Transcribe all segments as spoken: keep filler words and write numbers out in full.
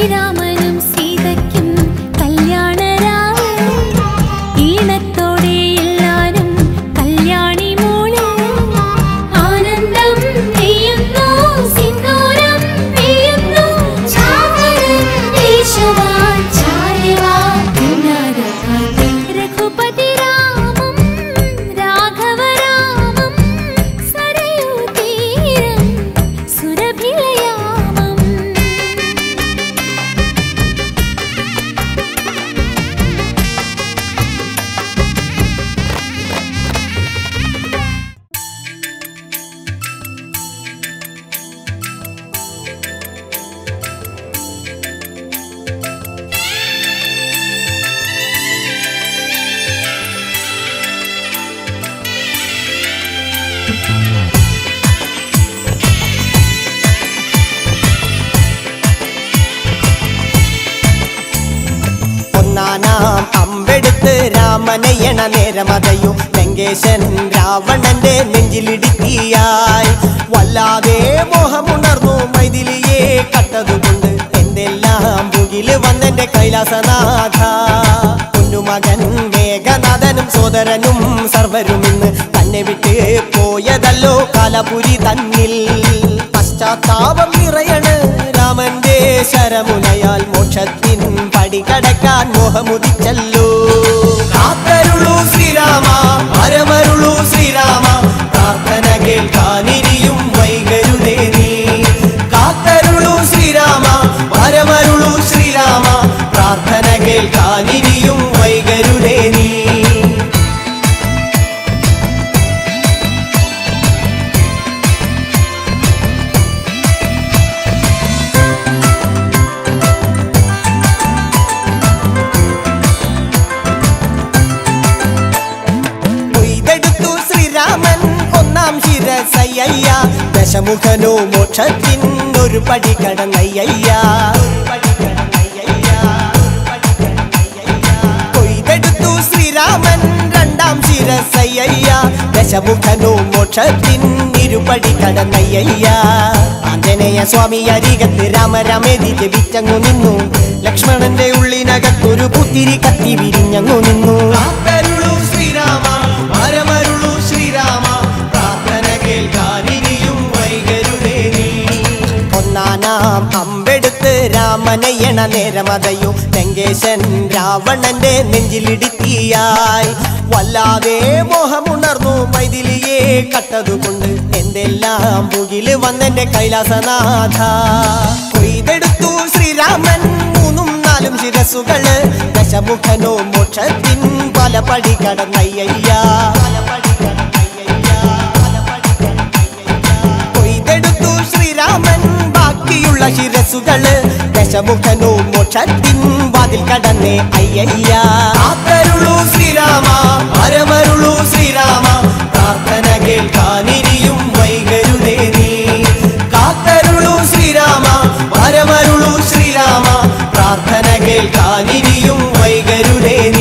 അമ്പെടുത്ത് രാമനയണ നേരമതയും ലങ്കേശൻ രാവണന്റെ നെഞ്ചിലിടുക്കിയായി വല്ലാതെ മോഹമുണർന്നു മൈഥിലിയെ കട്ടതുകൊണ്ട് എന്തെല്ലാം മുകില് വന്നെന്റെ കൈലാസനാഥ കുഞ്ഞുമകൻ മേഘനാഥനും സോദരനും സർവരും ഇന്ന് തന്നെ വിട്ട് പോയതല്ലോ കാലപുരി തന്നിൽ പശ്ചാത്താപം നിറയണ് രാമന്റെ ശരമുനയാൽ മോക്ഷത്തിൻ പടികടക്കാൻ മോഹമുദിച്ചല്ലോ കാത്തരുളൂ ശ്രീരാമ പരമരുളൂ ശ്രീരാമ പ്രാർത്ഥന കേൾക്കാനിരിയും വൈകരുതേ നീ കാത്തരുളൂ ശ്രീരാമ പരമരുളൂ ശ്രീരാമ പ്രാർത്ഥന കേൾക്കാനിരിയും വൈകരുതേ നീ ശിരസയ്യ ദശമുഖനോ മോക്ഷത്തിൻ ഒരു പടി കടന്നയ്യ കൊയ്തെടുത്തു ശ്രീരാമൻ രണ്ടാം ശിരസയ്യ ദശമുഖനോ മോക്ഷത്തിൻ ഇരുപടി കടന്നയ്യ ആഞ്ജനേയ സ്വാമി അരികത്ത് രാമരാമേതി ജപിച്ചങ്ങു നിന്നു ലക്ഷ്മണന്റെ ഉള്ളിനകത്തൊരു പുത്തിരി കത്തി വിരിഞ്ഞങ്ങു നിന്നു ശ്രീരാമ പരമരുളു ശ്രീരാമ ഒന്നാനാം അമ്പെടുത്ത് രാമനയണ നേരമതയും ലങ്കേശൻ രാവണന്റെ നെഞ്ചിലിടുക്കിയായി വല്ലാതെ മോഹമുണർന്നു മൈഥിലിയെ കട്ടതുകൊണ്ട് എന്തെല്ലാം മുകില് വന്നെന്റെ കൈലാസനാഥ കൊയ്തെടുത്തു ശ്രീരാമൻ മൂന്നും നാലും ശിരസുകള് ദശമുഖനോ മോക്ഷത്തിൻ പല പടി കടന്നയ്യ കൊയ്തെടുത്തു ശ്രീരാമൻ ബാക്കിയുള്ള ശിരസുകള് ദശമുഖനോ മോക്ഷത്തിൻ വാതിൽ കടന്നേ അയ്യ കാത്തരുളൂ ശ്രീരാമ പരമരുളൂ ശ്രീരാമ പ്രാർത്ഥന കേൾക്കാനിരിയും വൈകരുതേ നീ കാത്തരുളൂ ശ്രീരാമ പരമരുളൂ ശ്രീരാമ പ്രാർത്ഥന കേൾക്കാനിരിയും വൈകരുതേ നീ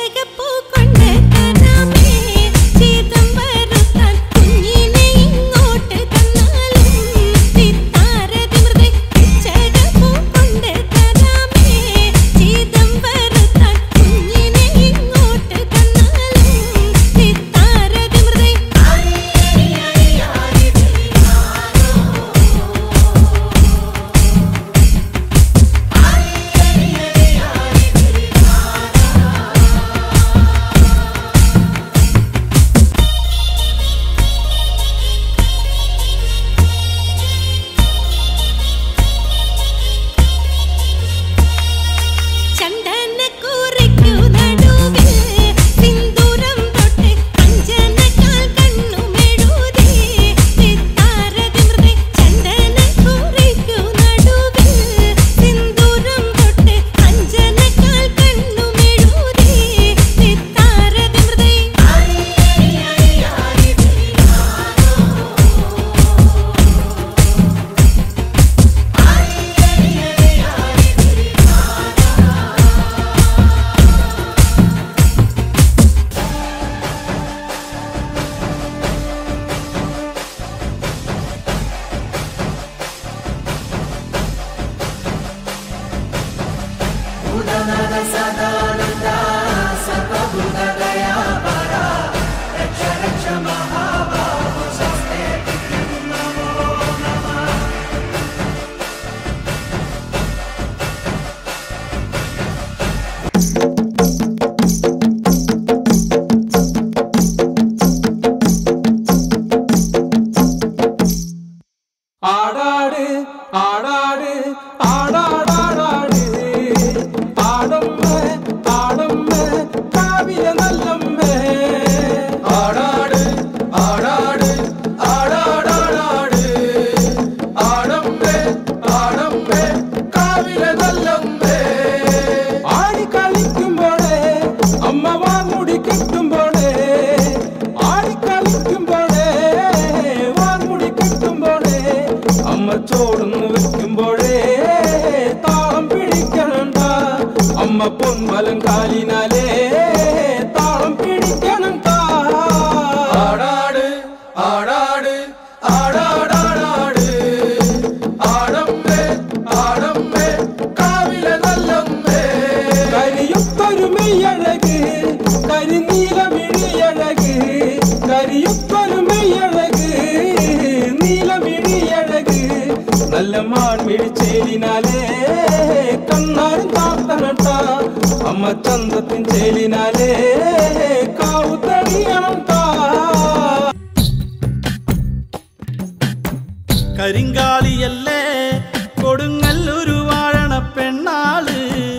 കരിങ്കാലിയല്ലേ കൊടുങ്ങല്ലൊരു വാഴണ പെണ്ണാള്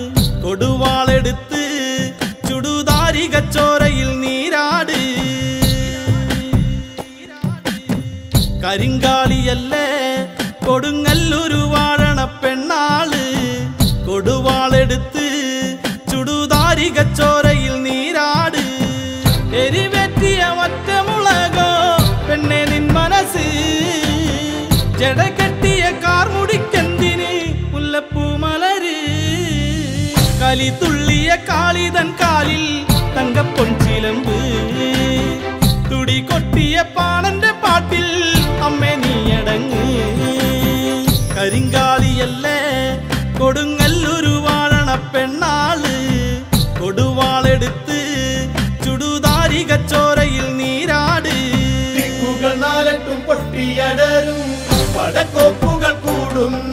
കൊടുവാളെടുത്ത് ചുടുതാരികച്ചോരയിൽ നീരാട് കരിങ്കാലിയല്ലേ കൊടുങ്ങല്ലൊരു വാഴണ പെണ്ണാള് കൊടുവാളെടുത്ത് ചുടുതാരികച്ചോരയിൽ നീരാട് എരിവെറ്റിയ ഒറ്റമുളകോ പെണ്ണെ നിൻ മനസ്സ് ജടകെട്ടിയ കാർമുടിക്കെന്തിന് മുല്ലപ്പൂമലര് കലി തുള്ളിയ കാളിതൻ കാലിൽ തങ്കപ്പൊൻചിലമ്പ് തുടി കൊട്ടിയ പാണന്റെ പാട്ടിൽ അമ്മേ നീയടങ്ങ് കരിങ്കാലിയല്ലേ കൊടുങ്ങല്ലൊരു വാഴണ പെണ്ണാള് കൊടുവാളെടുത്ത് ചുടുതാരികച്ചോരയിൽ നീരാട് നാലട്ടും പൊട്ടിയടരും പടക്കോപ്പുകൾ കൂടും